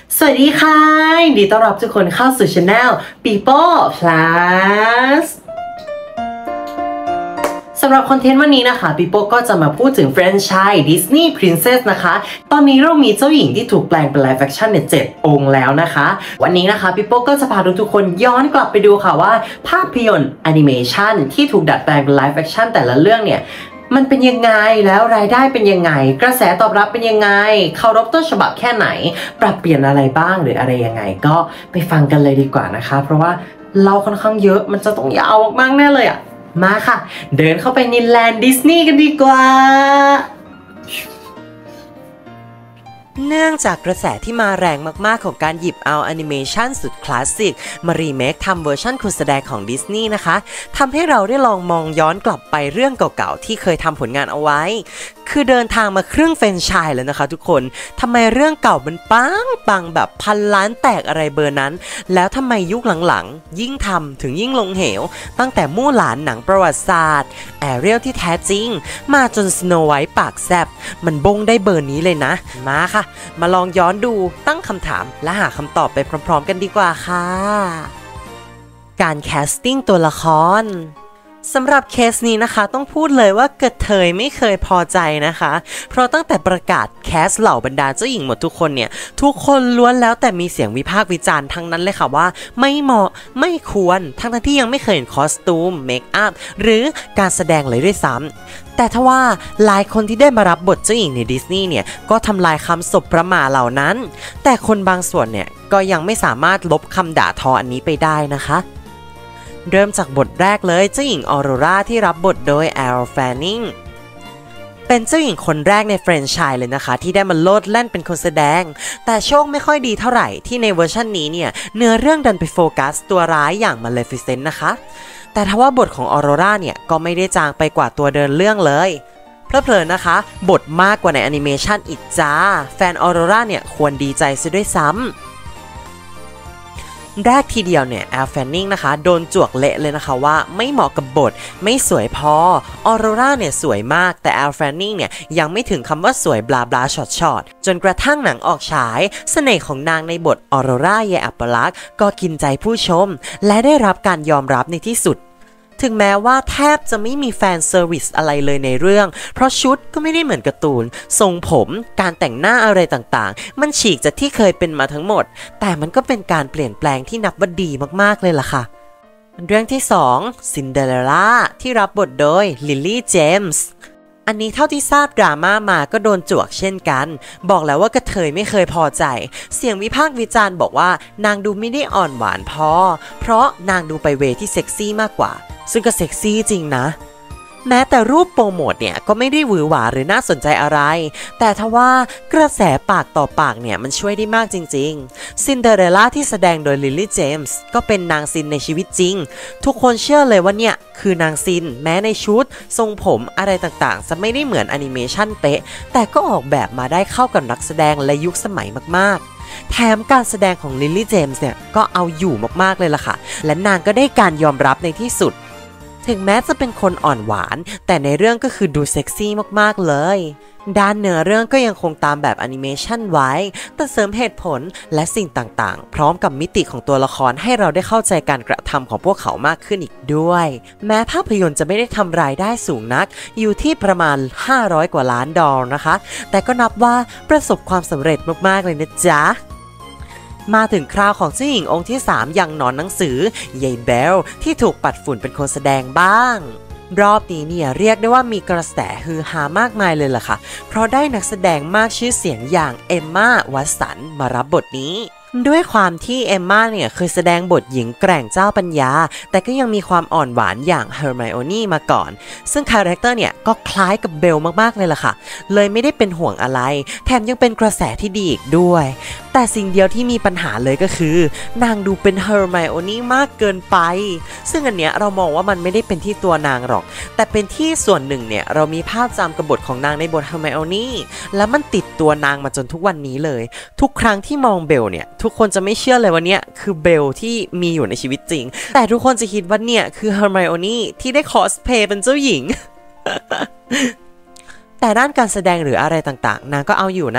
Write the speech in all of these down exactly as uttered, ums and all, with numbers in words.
สวัสดีค่ะยินดีต้อนรับทุกคนเข้าสู่ Channel People Plus สำหรับคอนเทนต์วันนี้นะคะปีโป้ก็จะมาพูดถึงแฟรนไชส์ Disney Princess นะคะตอนนี้เรามีเจ้าหญิงที่ถูกแปลงเป็น Live Action เนี่ยเจ็ดองค์แล้วนะคะวันนี้นะคะปีโป้ก็จะพาทุกๆคนย้อนกลับไปดูค่ะว่าภาพยนตร์แอนิเมชันที่ถูกดัดแปลงเป็น Live Action แต่ละเรื่องเนี่ยมันเป็นยังไงแล้วรายได้เป็นยังไงกระแสตอบรับเป็นยังไงเคารพต้นฉบับแค่ไหนปรับเปลี่ยนอะไรบ้างหรืออะไรยังไงก็ไปฟังกันเลยดีกว่านะคะเพราะว่าเราค่อนข้างเยอะมันจะต้องยาวมากๆแน่เลยอ่ะมาค่ะเดินเข้าไปในแลนด์ดิสนีย์กันดีกว่าเนื่องจากกระแสที่มาแรงมากๆของการหยิบเอาแอนิเมชันสุดคลาสสิกมารีเมคทำเวอร์ชันคนแสดงของดิสนีย์นะคะทำให้เราได้ลองมองย้อนกลับไปเรื่องเก่าๆที่เคยทำผลงานเอาไว้คือเดินทางมาครึ่งแฟรนไชส์แล้วนะคะทุกคนทำไมเรื่องเก่ามันปังปังแบบพันล้านแตกอะไรเบอร์นั้นแล้วทำไมยุคหลังๆยิ่งทำถึงยิ่งลงเหวตั้งแต่มู่หลานหนังประวัติศาสตร์แอเรียลที่แท้จริงมาจนสโนไวท์ปากแซบมันบงได้เบอร์นี้เลยนะมาค่ะมาลองย้อนดูตั้งคำถามและหาคำตอบไปพร้อมๆกันดีกว่าค่ะการแคสติ้งตัวละครสำหรับเคสนี้นะคะต้องพูดเลยว่ากระเทยไม่เคยพอใจนะคะเพราะตั้งแต่ประกาศแคสเหล่าบรรดาเจ้าหญิงหมดทุกคนเนี่ยทุกคนล้วนแล้วแต่มีเสียงวิพากษ์วิจารณ์ทั้งนั้นเลยค่ะว่าไม่เหมาะไม่ควรทั้งที่ยังไม่เคยเห็นคอสตูมเมคอัพหรือการแสดงเลยด้วยซ้ำแต่ทว่าหลายคนที่ได้มารับบทเจ้าหญิงในดิสนีย์เนี่ยก็ทำลายคำสบประมาทเหล่านั้นแต่คนบางส่วนเนี่ยก็ยังไม่สามารถลบคำด่าทออันนี้ไปได้นะคะเริ่มจากบทแรกเลยเจ้าหญิงออโรราที่รับบทโดยแอลแฟนนิงเป็นเจ้าหญิงคนแรกในแฟรนไชส์เลยนะคะที่ได้มาโลดแล่นเป็นคนแสดงแต่โชคไม่ค่อยดีเท่าไหร่ที่ในเวอร์ชันนี้เนี่ยเนื้อเรื่องดันไปโฟกัสตัวร้ายอย่างมาเลฟิเซนต์นะคะแต่ทว่าบทของออโรราเนี่ยก็ไม่ได้จางไปกว่าตัวเดินเรื่องเลยเพลินๆนะคะบทมากกว่าในแอนิเมชันอีกจ้าแฟนออโรราเนี่ยควรดีใจซะด้วยซ้ำแรกทีเดียวเนี่ยแอลแฟนนิงนะคะโดนจวกเละเลยนะคะว่าไม่เหมาะกับบทไม่สวยพอออโรราเนี่ยสวยมากแต่แอลแฟนนิงเนี่ยยังไม่ถึงคำว่าสวยบลาบลาช็อตช็อตจนกระทั่งหนังออกฉายเสน่ห์ของนางในบทออโรราเยอัปลักษณ์ก็กินใจผู้ชมและได้รับการยอมรับในที่สุดถึงแม้ว่าแทบจะไม่มีแฟนเซอร์วิสอะไรเลยในเรื่องเพราะชุดก็ไม่ได้เหมือนการ์ตูนทรงผมการแต่งหน้าอะไรต่างๆมันฉีกจากที่เคยเป็นมาทั้งหมดแต่มันก็เป็นการเปลี่ยนแปลงที่นับว่าดีมากๆเลยล่ะค่ะเรื่องที่สองซินเดอเรลล่าที่รับบทโดยลิลลี่เจมส์อันนี้เท่าที่ทราบดราม่ามาก็โดนจวกเช่นกันบอกแล้วว่ากระเทยไม่เคยพอใจเสียงวิพากษ์วิจารณ์บอกว่านางดูไม่ได้อ่อนหวานพอเพราะนางดูไปเวที่เซ็กซี่มากกว่าซึ่งก็เซ็กซี่จริงนะแม้แต่รูปโปรโมทเนี่ยก็ไม่ได้หวือหวาหรือน่าสนใจอะไรแต่ทว่ากระแสปากต่อปากเนี่ยมันช่วยได้มากจริงๆซินเดอเรลล่าที่แสดงโดยลิลลี่เจมส์ก็เป็นนางซินในชีวิตจริงทุกคนเชื่อเลยว่าเนี่ยคือนางซินแม้ในชุดทรงผมอะไรต่างๆจะไม่ได้เหมือนแอนิเมชันเป๊ะแต่ก็ออกแบบมาได้เข้ากับนักแสดงและยุคสมัยมากๆแถมการแสดงของลิลลี่เจมส์เนี่ยก็เอาอยู่มากๆเลยล่ะค่ะและนางก็ได้การยอมรับในที่สุดถึงแม้จะเป็นคนอ่อนหวานแต่ในเรื่องก็คือดูเซ็กซี่มากๆเลยด้านเนื้อเรื่องก็ยังคงตามแบบแอนิเมชันไว้แต่เสริมเหตุผลและสิ่งต่างๆพร้อมกับมิติของตัวละครให้เราได้เข้าใจการกระทำของพวกเขามากขึ้นอีกด้วยแม้ภาพยนตร์จะไม่ได้ทำรายได้สูงนักอยู่ที่ประมาณห้าร้อยกว่าล้านดอลลาร์นะคะแต่ก็นับว่าประสบความสำเร็จมากๆเลยนะจ๊ะมาถึงคราวของเจ้าหญิงองค์ที่สามอย่างหนอนหนังสือยายเบลที่ถูกปัดฝุ่นเป็นคนแสดงบ้างรอบนี้เนี่ยเรียกได้ว่ามีกระแสฮือฮามากมายเลยล่ะค่ะเพราะได้นักแสดงมากชื่อเสียงอย่างเอมม่าวัตสันมารับบทนี้ด้วยความที่เอมม่าเนี่ยเคยแสดงบทหญิงแกร่งเจ้าปัญญาแต่ก็ยังมีความอ่อนหวานอย่างเฮอร์ไมโอนี่มาก่อนซึ่งคาแรคเตอร์เนี่ยก็คล้ายกับเบลมากๆเลยล่ะค่ะเลยไม่ได้เป็นห่วงอะไรแถมยังเป็นกระแสที่ดีอีกด้วยแต่สิ่งเดียวที่มีปัญหาเลยก็คือนางดูเป็นเฮอร์ไมโอนี่มากเกินไปซึ่งอันเนี้ยเรามองว่ามันไม่ได้เป็นที่ตัวนางหรอกแต่เป็นที่ส่วนหนึ่งเนี่ยเรามีภาพจำกับบทของนางในบทเฮอร์ไมโอนี่แล้วมันติดตัวนางมาจนทุกวันนี้เลยทุกครั้งที่มองเบลเนี่ยทุกคนจะไม่เชื่อเลยว่าเนี่ยคือเบลที่มีอยู่ในชีวิตจริงแต่ทุกคนจะคิดว่าเนี่ยคือเฮอร์ไมโอนี่ที่ได้คอสเพลย์เป็นเจ้าหญิง แต่ด้านการแสดงหรืออะไรต่างๆนางก็เอาอยู่นะ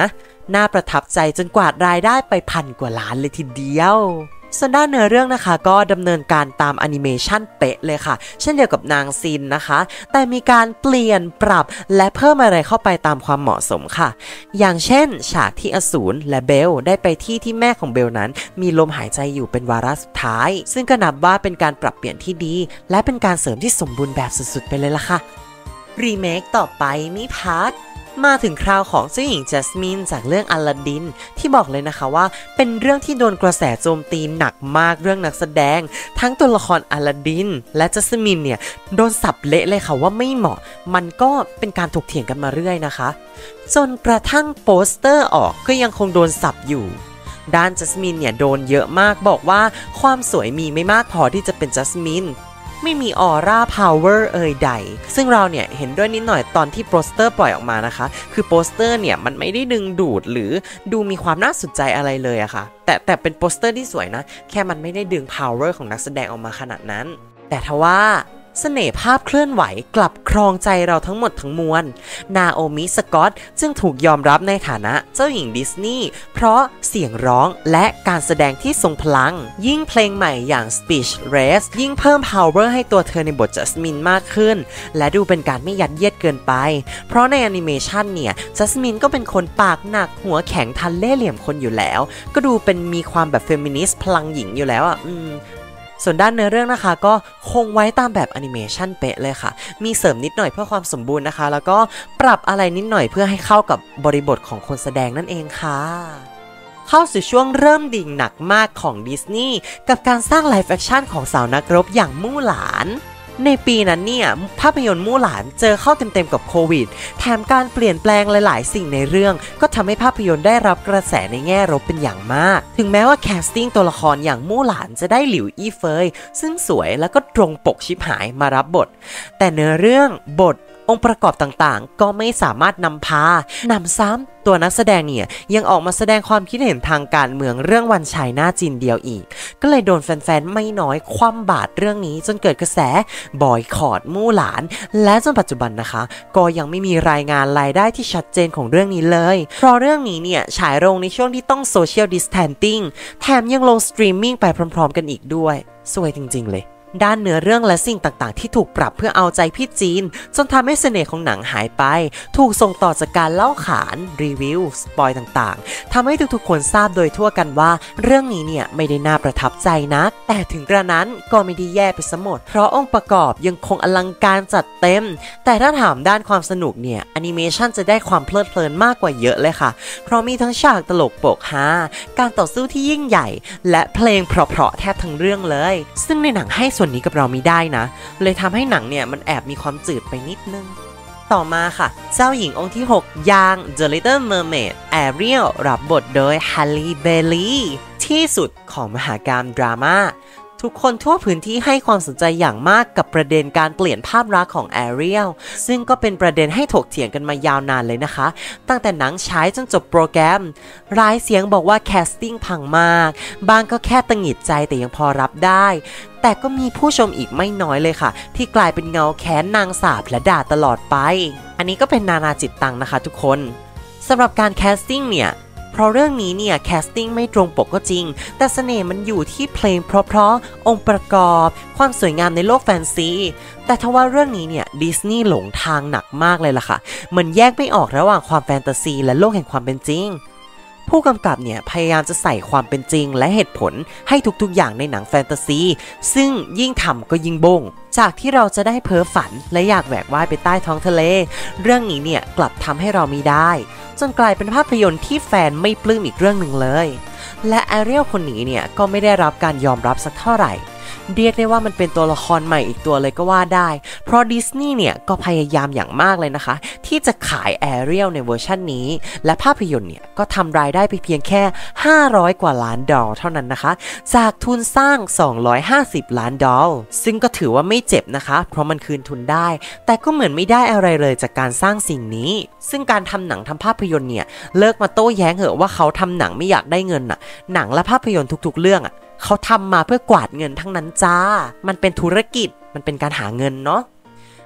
น่าประทับใจจนกวาดรายได้ไปพันกว่าล้านเลยทีเดียวส่วนด้านเนื้อเรื่องนะคะก็ดำเนินการตามแอนิเมชันเป๊ะเลยค่ะเช่นเดียวกับนางซินนะคะแต่มีการเปลี่ยนปรับและเพิ่มอะไรเข้าไปตามความเหมาะสมค่ะอย่างเช่นฉากที่อสูรและเบลได้ไปที่ที่แม่ของเบลนั้นมีลมหายใจอยู่เป็นวาระสุดท้ายซึ่งก็นับว่าเป็นการปรับเปลี่ยนที่ดีและเป็นการเสริมที่สมบูรณ์แบบสุดๆไปเลยล่ะค่ะรีเมคต่อไปมีพาร์ทมาถึงคราวของเจ้าหญิงจัสมินจากเรื่องอลาดินที่บอกเลยนะคะว่าเป็นเรื่องที่โดนกระแสโจมตีหนักมากเรื่องนักแสดงทั้งตัวละครอลาดินและจัสมินเนี่ยโดนสับเละเลยค่ะว่าไม่เหมาะมันก็เป็นการถกเถียงกันมาเรื่อยนะคะจนกระทั่งโปสเตอร์ออกก็ยังคงโดนสับอยู่ด้านจัสมินเนี่ยโดนเยอะมากบอกว่าความสวยมีไม่มากพอที่จะเป็นจัสมินไม่มีออร่าพาวเวอร์เอ่ยใดซึ่งเราเนี่ยเห็นด้วยนิดหน่อยตอนที่โปสเตอร์ปล่อยออกมานะคะคือโปสเตอร์เนี่ยมันไม่ได้ดึงดูดหรือดูมีความน่าสนใจอะไรเลยอะค่ะแต่แต่เป็นโปสเตอร์ที่สวยนะแค่มันไม่ได้ดึงพาวเวอร์ของนักแสดงออกมาขนาดนั้นแต่ทว่าเสน่ห์ภาพเคลื่อนไหวกลับครองใจเราทั้งหมดทั้งมวลนาโอมิสกอตจึงถูกยอมรับในฐานะเจ้าหญิงดิสนีย์เพราะเสียงร้องและการแสดงที่ทรงพลังยิ่งเพลงใหม่อย่าง Speechless ยิ่งเพิ่ม power ให้ตัวเธอในบทจัสมินมากขึ้นและดูเป็นการไม่ยัดเยียดเกินไปเพราะในแอนิเมชันเนี่ยจัสมินก็เป็นคนปากหนักหัวแข็งทันเล่ห์เหลี่ยมคนอยู่แล้วก็ดูเป็นมีความแบบเฟมินิสต์พลังหญิงอยู่แล้วอ่ะอืมส่วนด้านเนื้อเรื่องนะคะก็คงไว้ตามแบบแอนิเมชันเป๊ะเลยค่ะมีเสริมนิดหน่อยเพื่อความสมบูรณ์นะคะแล้วก็ปรับอะไรนิดหน่อยเพื่อให้เข้ากับบริบทของคนแสดงนั่นเองค่ะเข้าสู่ช่วงเริ่มดิ่งหนักมากของดิสนีย์กับการสร้างไลฟ์แอคชั่นของสาวนักรบอย่างมู่หลานในปีนั้นเนี่ยภาพยนตร์มู่หลานเจอเข้าเต็มๆกับโควิดแถมการเปลี่ยนแปลงหลายๆสิ่งในเรื่องก็ทำให้ภาพยนตร์ได้รับกระแสในแง่ลบเป็นอย่างมากถึงแม้ว่าแคสติ้งตัวละครอย่างมู่หลานจะได้หลิวอี้เฟยซึ่งสวยแล้วก็ตรงปกชิบหายมารับบทแต่เนื้อเรื่องบทองค์ประกอบต่างๆก็ไม่สามารถนำพานำซ้ำตัวนักแสดงเนี่ยยังออกมาแสดงความคิดเห็นทางการเมืองเรื่องวันชายหน้าจีนเดียวอีกก็เลยโดนแฟนๆไม่น้อยคว่ำบาตรเรื่องนี้จนเกิดกระแสบอยคอตมู่หลานและจนปัจจุบันนะคะก็ยังไม่มีรายงานรายได้ที่ชัดเจนของเรื่องนี้เลยเพราะเรื่องนี้เนี่ยฉายลงในช่วงที่ต้องโซเชียลดิสแทนติ้งแถมยังลงสตรีมมิ่งไปพร้อมๆกันอีกด้วยสวยจริงๆเลยด้านเนื้อเรื่องและสิ่งต่างๆที่ถูกปรับเพื่อเอาใจพี่จีนจนทำให้เสน่ห์ของหนังหายไปถูกส่งต่อจากการเล่าขานรีวิวสปอยต่างๆทำให้ทุกๆคนทราบโดยทั่วกันว่าเรื่องนี้เนี่ยไม่ได้น่าประทับใจนักแต่ถึงกระนั้นก็ไม่ได้แย่ไปซะหมดเพราะองค์ประกอบยังคงอลังการจัดเต็มแต่ถ้าถามด้านความสนุกเนี่ยแอนิเมชันจะได้ความเพลิดเพลินมากกว่าเยอะเลยค่ะเพราะมีทั้งฉากตลกโปกฮาการต่อสู้ที่ยิ่งใหญ่และเพลงเพราะๆแทบทั้งเรื่องเลยซึ่งในหนังให้ส่วนนี้กับเราไม่ได้นะเลยทำให้หนังเนี่ยมันแอบมีความจืดไปนิดนึงต่อมาค่ะเจ้าหญิงองค์ที่หกอย่าง The Little Mermaid Ariel รับบทโดย Halle Bailey ที่สุดของมหากาพย์ดราม่าทุกคนทั่วพื้นที่ให้ความสนใจอย่างมากกับประเด็นการเปลี่ยนภาพลักษณ์ของแอเรียลซึ่งก็เป็นประเด็นให้ถกเถียงกันมายาวนานเลยนะคะตั้งแต่หนังฉายจนจบโปรแกรมรายเสียงบอกว่าแคสติ้งพังมากบางก็แค่ตังหิดใจแต่ยังพอรับได้แต่ก็มีผู้ชมอีกไม่น้อยเลยค่ะที่กลายเป็นเงาแค้นนางสาปและด่าตลอดไปอันนี้ก็เป็นนานาจิตตังนะคะทุกคนสำหรับการแคสติ้งเนี่ยเพราะเรื่องนี้เนี่ยแคสติ้งไม่ตรงปกก็จริงแต่เสน่ห์มันอยู่ที่เพลงเพราะๆองค์ประกอบความสวยงามในโลกแฟนซีแต่ทว่าเรื่องนี้เนี่ยดิสนีย์หลงทางหนักมากเลยล่ะค่ะมันแยกไม่ออกระหว่างความแฟนตาซีและโลกแห่งความเป็นจริงผู้กำกับเนี่ยพยายามจะใส่ความเป็นจริงและเหตุผลให้ทุกๆอย่างในหนังแฟนตาซีซึ่งยิ่งทำก็ยิ่งบงจากที่เราจะได้เพ้อฝันและอยากแหวกว่ายไปใต้ท้องทะเลเรื่องนี้เนี่ยกลับทำให้เราไม่ได้จนกลายเป็นภาพยนตร์ที่แฟนไม่ปลื้มอีกเรื่องหนึ่งเลยและแอเรียลคนนี้เนี่ยก็ไม่ได้รับการยอมรับสักเท่าไหร่เรียกได้ว่ามันเป็นตัวละครใหม่อีกตัวเลยก็ว่าได้เพราะดิสนีย์เนี่ยก็พยายามอย่างมากเลยนะคะที่จะขายแอเรียลในเวอร์ชันนี้และภาพยนตร์เนี่ยก็ทำรายได้ไปเพียงแค่ห้าร้อยกว่าล้านดอลลาร์เท่านั้นนะคะจากทุนสร้างสองร้อยห้าสิบล้านดอลลาร์ซึ่งก็ถือว่าไม่เจ็บนะคะเพราะมันคืนทุนได้แต่ก็เหมือนไม่ได้อะไรเลยจากการสร้างสิ่งนี้ซึ่งการทำหนังทำภาพยนตร์เนี่ยเลิกมาโต้แย้งเหอะว่าเขาทำหนังไม่อยากได้เงินน่ะหนังและภาพยนตร์ทุกๆเรื่องอ่ะเขาทำมาเพื่อกวาดเงินทั้งนั้นจ้ามันเป็นธุรกิจมันเป็นการหาเงินเนาะ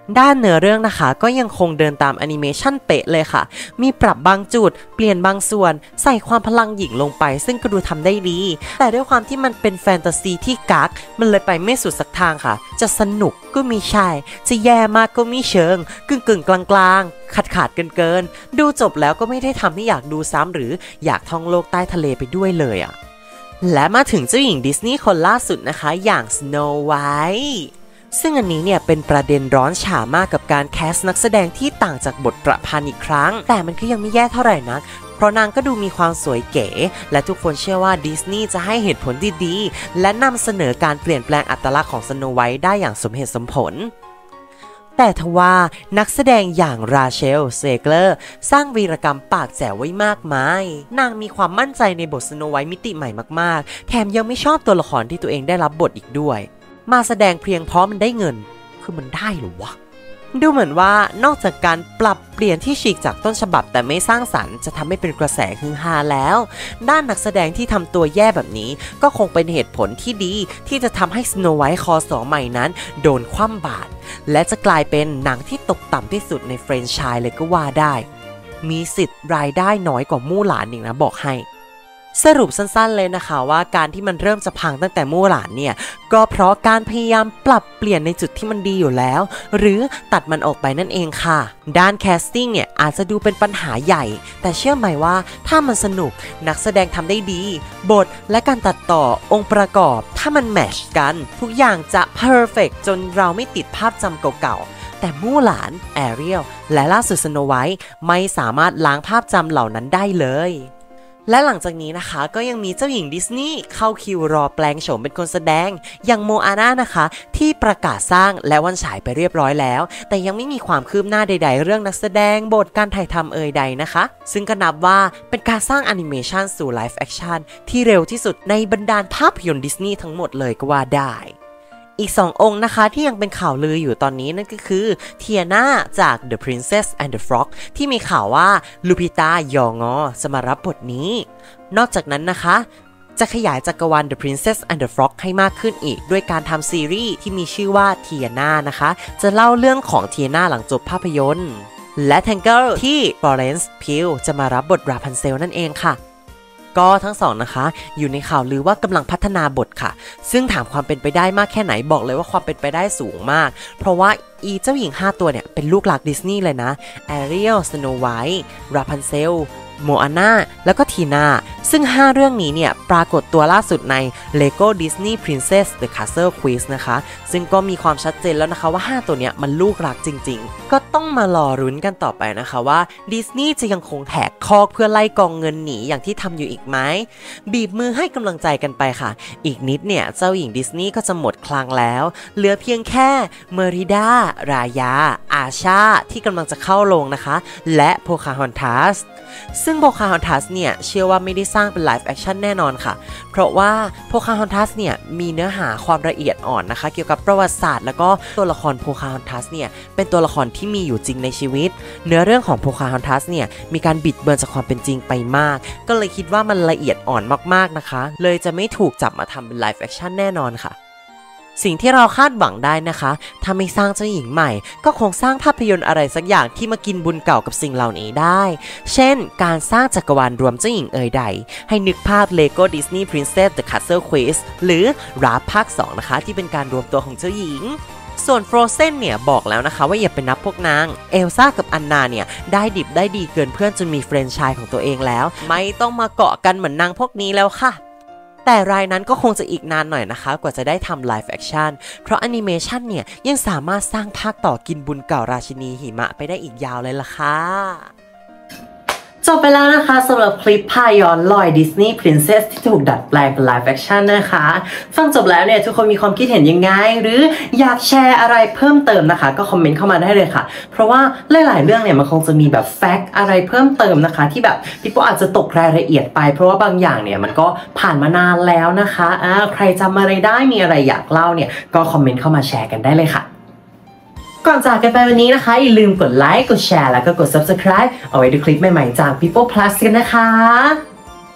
ด้านเนื้อเรื่องนะคะก็ยังคงเดินตามแอนิเมชันเป๊ะเลยค่ะมีปรับบางจุดเปลี่ยนบางส่วนใส่ความพลังหญิงลงไปซึ่งก็ดูทำได้ดีแต่ด้วยความที่มันเป็นแฟนตาซีที่กักมันเลยไปไม่สุดสักทางค่ะจะสนุกก็มีใช่จะแย่มากก็มีเชิงกึ่งกึ่งกลางกลางขาดขาดเกินเกินดูจบแล้วก็ไม่ได้ทำให้อยากดูซ้ำหรืออยากท่องโลกใต้ทะเลไปด้วยเลยอ่ะและมาถึงเจ้าหญิงดิสนีย์คนล่าสุดนะคะอย่าง Snow Whiteซึ่งอันนี้เนี่ยเป็นประเด็นร้อนฉามากกับการแคสนักแสดงที่ต่างจากบทประพันธ์อีกครั้งแต่มันก็ยังไม่แย่เท่าไหร่นักเพราะนางก็ดูมีความสวยเก๋และทุกคนเชื่อว่าดิสนีย์จะให้เหตุผลดีๆและนำเสนอการเปลี่ยนแปลงอัตลักษณ์ของสโนไวท์ได้อย่างสมเหตุสมผลแต่ทว่านักแสดงอย่างราเชลเซเกอร์สร้างวีรกรรมปากแจ๋วไว้มากมายนางมีความมั่นใจในบทสโนไวท์มิติใหม่มากๆแถมยังไม่ชอบตัวละครที่ตัวเองได้รับบทอีกด้วยมาแสดงเพียงเพราะมันได้เงินคือมันได้หรอวะดูเหมือนว่านอกจากการปรับเปลี่ยนที่ฉีกจากต้นฉบับแต่ไม่สร้างสรรค์จะทำให้เป็นกระแสฮือฮาแล้วด้านนักแสดงที่ทำตัวแย่แบบนี้ก็คงเป็นเหตุผลที่ดีที่จะทำให้สโนไวท์คอสอใหม่นั้นโดนคว่ำบาตรและจะกลายเป็นหนังที่ตกต่ำที่สุดในแฟรนไชส์เลยก็ว่าได้มีสิทธิ์รายได้น้อยกว่ามู่หลานอีกนะบอกให้สรุปสั้นๆเลยนะคะว่าการที่มันเริ่มจะพังตั้งแต่มู่หลานเนี่ยก็เพราะการพยายามปรับเปลี่ยนในจุดที่มันดีอยู่แล้วหรือตัดมันออกไปนั่นเองค่ะด้านแคสติ้งเนี่ยอาจจะดูเป็นปัญหาใหญ่แต่เชื่อไหมว่าถ้ามันสนุกนักแสดงทำได้ดีบทและการตัดต่อองค์ประกอบถ้ามันแมชกันทุกอย่างจะเพอร์เฟกต์จนเราไม่ติดภาพจำเก่าๆแต่มู่หลานแอเรียลและล่าสุดสโนไวท์ไม่สามารถล้างภาพจำเหล่านั้นได้เลยและหลังจากนี้นะคะก็ยังมีเจ้าหญิงดิสนีย์เข้าคิวรอแปลงโฉมเป็นคนแสดงอย่างโมอาน่านะคะที่ประกาศสร้างและวันฉายไปเรียบร้อยแล้วแต่ยังไม่มีความคืบหน้าใดๆเรื่องนักแสดงบทการถ่ายทำเอ่ยใดนะคะซึ่งก็นับว่าเป็นการสร้างแอนิเมชันสู่ไลฟ์แอคชั่นที่เร็วที่สุดในบรรดาภาพยนตร์ดิสนีย์ทั้งหมดเลยก็ว่าได้อีกสององค์นะคะที่ยังเป็นข่าวลืออยู่ตอนนี้นั่นก็คือเทียนาจาก The Princess and the Frog ที่มีข่าวว่าลูปิตายองอจะมารับบทนี้นอกจากนั้นนะคะจะขยายจักรวาล The Princess and the Frog ให้มากขึ้นอีกด้วยการทำซีรีส์ที่มีชื่อว่าเทียนานะคะจะเล่าเรื่องของเทียนาหลังจบภาพยนตร์และแทงเกิลที่ Florence Pugh จะมารับบทราพันเซลนั่นเองค่ะก็ทั้งสองนะคะอยู่ในข่าวลือว่ากำลังพัฒนาบทค่ะซึ่งถามความเป็นไปได้มากแค่ไหนบอกเลยว่าความเป็นไปได้สูงมากเพราะว่าอีเจ้าหญิงห้าตัวเนี่ยเป็นลูกหลานดิสนีย์เลยนะแอเรียล สโนไวท์ ราพันเซล โมอาน่าแล้วก็ทีนาซึ่งห้าเรื่องนี้เนี่ยปรากฏตัวล่าสุดใน Lego Disney Princess The Castle Quiz นะคะซึ่งก็มีความชัดเจนแล้วนะคะว่าห้าตัวเนี้ยมันลูกรักจริงๆก็ต้องมารอรุ้นกันต่อไปนะคะว่าดิสนีย์จะยังคงแหกคอกเพื่อไล่กองเงินหนีอย่างที่ทำอยู่อีกไหมบีบมือให้กำลังใจกันไปค่ะอีกนิดเนี่ยเจ้าหญิงดิสนีย์ก็จะหมดคลังแล้วเหลือเพียงแค่เมริดารายาอาชาที่กำลังจะเข้าโรงนะคะและโพคาฮอนทัสซึ่งโพคาฮอนทัสเนี่ยเชื่อว่าไม่ได้สร้างเป็นไลฟ์แอคชั่นแน่นอนค่ะเพราะว่าโพคาฮอนทัสเนี่ยมีเนื้อหาความละเอียดอ่อนนะคะเกี่ยวกับประวัติศาสตร์แล้วก็ตัวละครโพคาฮอนทัสเนี่ยเป็นตัวละครที่มีอยู่จริงในชีวิตเนื้อเรื่องของโพคาฮอนทัสเนี่ยมีการบิดเบือนจากความเป็นจริงไปมากก็เลยคิดว่ามันละเอียดอ่อนมากๆนะคะเลยจะไม่ถูกจับมาทำเป็นไลฟ์แอคชั่นแน่นอนค่ะสิ่งที่เราคาดหวังได้นะคะถ้าไม่สร้างเจ้าหญิงใหม่ก็คงสร้างภาพยนตร์อะไรสักอย่างที่มากินบุญเก่ากับสิ่งเหล่านี้ได้เช่นการสร้างจักรวาลรวมเจ้าหญิงเอ่ยใดให้นึกภาพ Lego Disney Princess The Castle Quiz หรือ ราฟ ภาคสองนะคะที่เป็นการรวมตัวของเจ้าหญิงส่วน Frozen เนี่ยบอกแล้วนะคะว่าอย่าไปนับพวกนางเอลซ่ากับอันนาเนี่ยได้ดิบได้ดีเกินเพื่อนจนมีแฟรนไชส์ของตัวเองแล้วไม่ต้องมาเกาะกันเหมือนนางพวกนี้แล้วค่ะแต่รายนั้นก็คงจะอีกนานหน่อยนะคะกว่าจะได้ทำไลฟ์แอคชั่นเพราะแอนิเมชันเนี่ยยังสามารถสร้างภาคต่อกินบุญเก่าราชินีหิมะไปได้อีกยาวเลยล่ะค่ะจบไปแล้วนะคะสำหรับคลิปพาย้อนลอย Disney Princess ที่ถูกดัดแปลงเป็นไลฟ์แอคชั่นนะคะฟังจบแล้วเนี่ยทุกคนมีความคิดเห็นยังไงหรืออยากแชร์อะไรเพิ่มเติมนะคะก็คอมเมนต์เข้ามาได้เลยค่ะเพราะว่าหลายๆเรื่องเนี่ยมันคงจะมีแบบแฟกต์อะไรเพิ่มเติมนะคะที่แบบพี่ก็อาจจะตกรายละเอียดไปเพราะว่าบางอย่างเนี่ยมันก็ผ่านมานานแล้วนะคะอ่าใครจำอะไรได้มีอะไรอยากเล่าเนี่ยก็คอมเมนต์เข้ามาแชร์กันได้เลยค่ะก่อนจากกันไปวันนี้นะคะอย่าลืมกดไลค์กดแชร์แล้วก็กด ซับสไครบ์ เอาไว้ดูคลิปใหม่ๆจาก People Plus กันนะคะ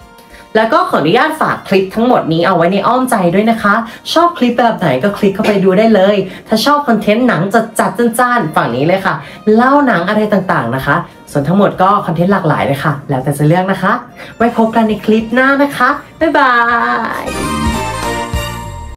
แล้วก็ขออนุญาตฝากคลิปทั้งหมดนี้เอาไว้ในอ้อมใจด้วยนะคะชอบคลิปแบบไหนก็คลิกเข้าไปดูได้เลยถ้าชอบคอนเทนต์หนังจัดจัดจ้านๆฝั่งนี้เลยค่ะเล่าหนังอะไรต่างๆนะคะส่วนทั้งหมดก็คอนเทนต์หลากหลายเลยค่ะแล้วแต่จะเลือกนะคะไว้พบกันในคลิปหน้านะคะบ๊ายบาย